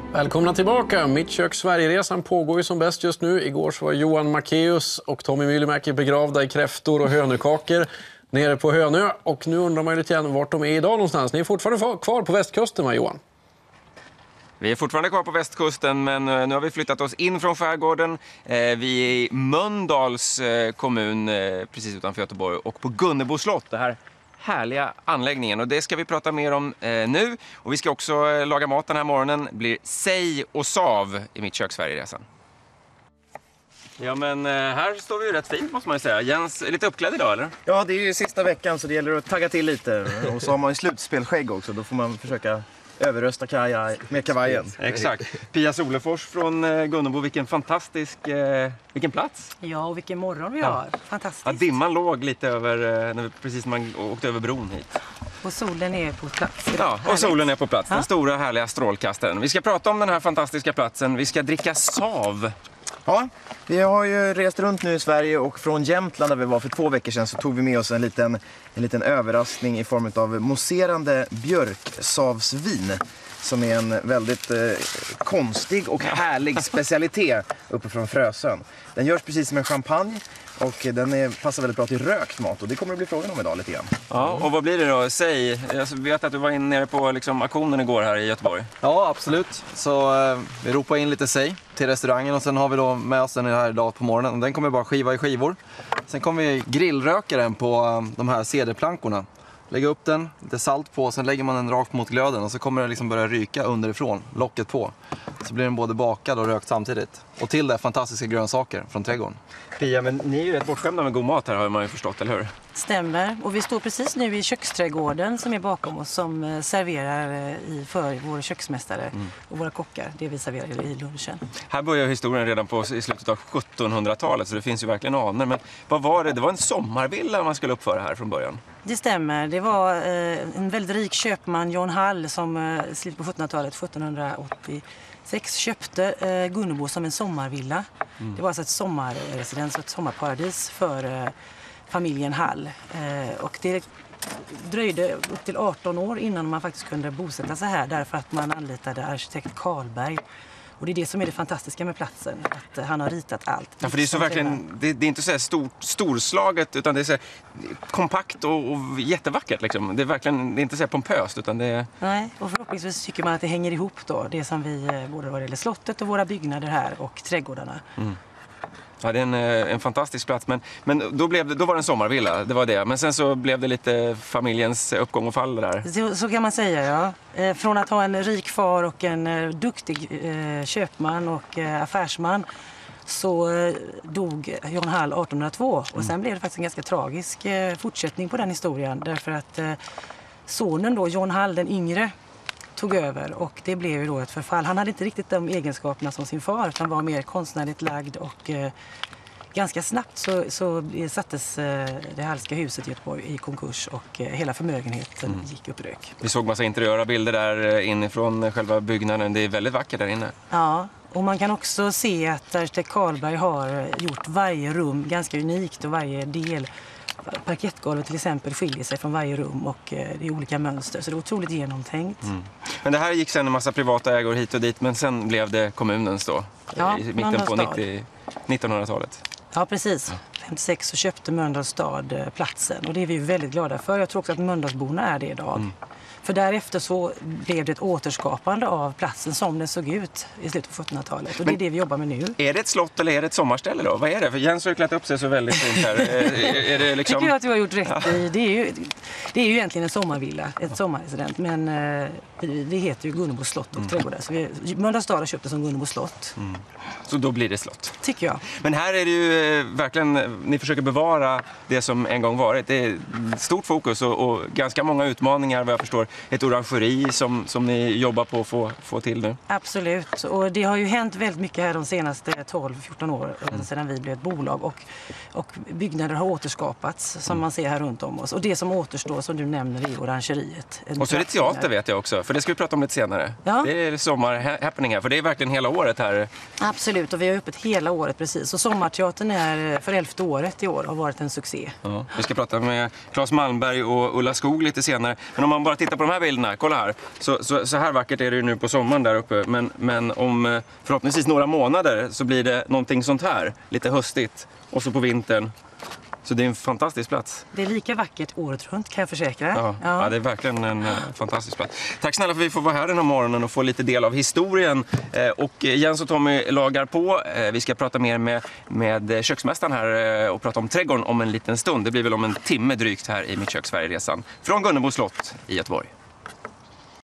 Välkomna tillbaka. Mitt kök Sverigeresan pågår ju som bäst just nu. Igår så var Johan Macéus och Tommy Myllymäki begravda i kräftor och hönökakor nere på Hönö. Och nu undrar man ju lite grann vart de är idag någonstans. Ni är fortfarande kvar på västkusten, va, Johan? Vi är fortfarande kvar på västkusten, men nu har vi flyttat oss in från skärgården. Vi är i Mölndals kommun, precis utanför Göteborg, och på Gunnebo slott, det här härliga anläggningen. Och det ska vi prata mer om nu. Och vi ska också laga mat den här morgonen. Blir sej och sav i mitt kök Sverigeresan. Ja, men här står vi ju rätt fint, måste man ju säga. Jens, är lite uppklädd idag, eller? Ja, det är ju sista veckan så det gäller att tagga till lite. Och så har man ju slutspelskägg också, då får man försöka överrösta Kaja med kavajen. Exakt. Pia Solefors från Gunnebo, vilken fantastisk, vilken plats. Ja, och vilken morgon vi har. Fantastiskt. Ja, dimman låg lite över, precis när man åkte över bron hit. Och solen är på plats. Ja, och solen är på plats. Den stora härliga strålkastaren. Vi ska prata om den här fantastiska platsen. Vi ska dricka sav. Ja, vi har ju rest runt nu i Sverige och från Jämtland där vi var för 2 veckor sedan så tog vi med oss en liten överraskning i form av mousserande björksavsvin som är en väldigt konstig och härlig specialitet uppe från Frösön. Den görs precis som en champagne och den passar väldigt bra till rökt mat och det kommer det bli frågan om idag lite grann. Ja, och vad blir det då? Säg, jag vet att du var nere på auktionen igår här i Göteborg. Ja, absolut. Så vi ropar in lite säg till restaurangen och sen har vi då med oss den här idag på morgonen. Och den kommer bara skiva i skivor. Sen kommer vi grillröka den på de här cederplankorna. Lägga upp den, lite salt på, sen lägger man den rakt mot glöden och så kommer det liksom börja ryka underifrån, locket på. Så blir den både bakad och rökt samtidigt. Och till det fantastiska grönsaker från trädgården. Pia, men ni är ju rätt bortskämda med god mat här, har man ju förstått, eller hur? Stämmer. Och vi står precis nu i köksträdgården som är bakom oss som serverar för våra köksmästare och våra kockar. Det vi serverar i lunchen. Här börjar historien redan i slutet av 1700-talet så det finns ju verkligen anor. Men vad var det? Det var en sommarvilla man skulle uppföra här från början. Det stämmer. Det var en väldigt rik köpman, John Hall, som slutet på 1700-talet, 1786, köpte Gunnebo som en sommarvilla. Det var alltså ett sommarresidens och ett sommarparadis för familjen Hall. Och det dröjde upp till 18 år innan man faktiskt kunde bosätta sig här därför att man anlitade arkitekt Karlberg. Och det är det som är det fantastiska med platsen, att han har ritat allt. Ja, för det är så verkligen, det är inte så här storslaget utan det är så här kompakt och jättevackert liksom. Det är inte så här pompöst utan det är... Nej, och förhoppningsvis tycker man att det hänger ihop då, det som vi både vad det gäller slottet och våra byggnader här och trädgårdarna. Ja, det är en fantastisk plats, men då var det en sommarvilla, det var det. Men sen så blev det lite familjens uppgång och fall där. Så kan man säga, ja. Från att ha en rik far och en duktig köpman och affärsman så dog John Hall 1802. Och sen blev det faktiskt en ganska tragisk fortsättning på den historien. Därför att sonen då, John Hall den yngre, tog över och det blev ju då ett förfall. Han hade inte riktigt de egenskaperna som sin far utan var mer konstnärligt lagd och ganska snabbt så sattes det Hallska huset i Göteborg i konkurs och hela förmögenheten gick upp rök. Vi såg massa interiöra bilder där inifrån själva byggnaden. Det är väldigt vackert där inne. Ja, och man kan också se att arkitekt Karlberg har gjort varje rum ganska unikt och varje del. Parkettgolvet till exempel skiljer sig från varje rum och det är olika mönster så det är otroligt genomtänkt. Men det här gick sen en massa privata ägor hit och dit men sen blev det kommunens då i mitten på 1900-talet. Ja, precis. 56 så köpte Mölndals stad platsen och det är vi väldigt glada för. Jag tror också att Mölndalsborna är det idag. För därefter så blev det ett återskapande av platsen som den såg ut i slutet på 1700-talet. Och det är det vi jobbar med nu. Är det ett slott eller är det ett sommarställe då? Vad är det? För Jens har ju klätt upp sig så väldigt fint här. Är det liksom... Tycker jag att du har gjort rätt i. Det är ju egentligen en sommarvilla, ett sommarresident. Men det heter ju Gunnebo slott och trädgårdar. Så Mölndals stad har köpt det som Gunnebo slott. Så då blir det slott. Tycker jag. Men här är det ju verkligen, ni försöker bevara det som en gång varit. Det är stort fokus och ganska många utmaningar vad jag förstår. Ett orangeri som ni jobbar på att få till nu. Absolut, och det har ju hänt väldigt mycket här de senaste 12-14 åren sedan vi blev ett bolag och byggnader har återskapats som man ser här runt om oss. Och det som återstår som du nämner är orangeriet. Och så är det teater vet jag också, för det ska vi prata om lite senare. Ja. Det är sommarhappening här, för det är verkligen hela året här. Absolut, och vi har öppet hela året precis. Och sommarteatern är för 11:e året i år har varit en succé. Ja. Vi ska prata med Claes Malmberg och Ulla Skog lite senare. Men om man bara tittar titta på de här bilderna, kolla här. Så här vackert är det ju nu på sommaren där uppe. Men om förhoppningsvis några månader så blir det någonting sånt här. Lite höstigt. Och så på vintern. Så det är en fantastisk plats. Det är lika vackert året runt, kan jag försäkra. Ja, det är verkligen en fantastisk plats. Tack snälla för att vi får vara här den här morgonen och få lite del av historien. Och Jens och Tommy lagar på. Vi ska prata mer med köksmästaren här och prata om trädgården om en liten stund. Det blir väl om en timme drygt här i Mitt kök Sverige-resan från Gunnebo slott i Göteborg.